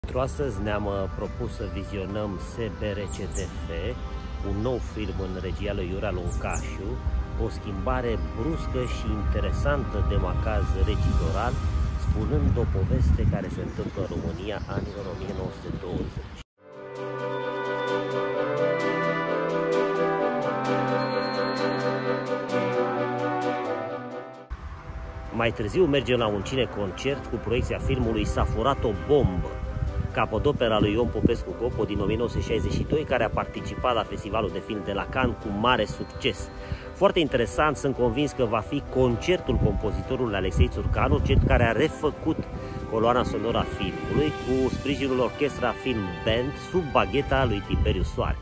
Pentru astăzi ne-am propus să vizionăm SBRCTF, un nou film în regia lui Iurea Luncașu, o schimbare bruscă și interesantă de macaz regizioral, spunând o poveste care se întâmplă în România anilor 1920. Mai târziu mergem la un cineconcert cu proiecția filmului S-a furat o bombă, capodopera lui Ion Popescu Gopo din 1962, care a participat la Festivalul de Film de la Cannes cu mare succes. Foarte interesant, sunt convins că va fi concertul compozitorului Alexei Țurcanu, cel care a refăcut coloana sonoră a filmului cu sprijinul Orchestra Film Band sub bagheta lui Tiberiu Soare.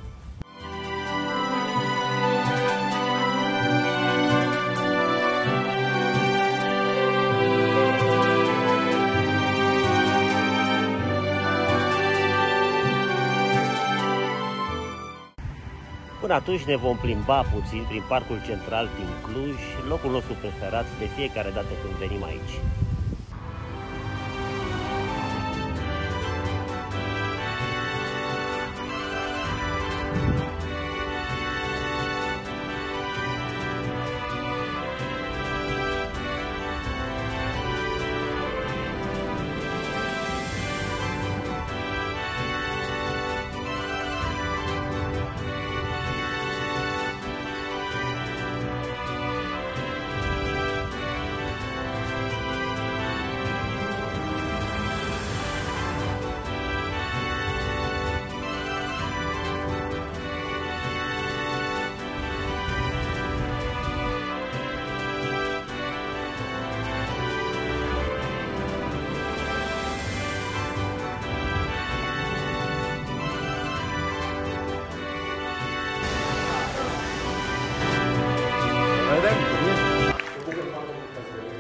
Până atunci ne vom plimba puțin prin Parcul Central din Cluj, locul nostru preferat de fiecare dată când venim aici.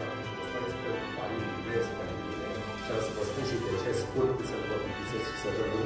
Să vă spun și de ce scurt să vă să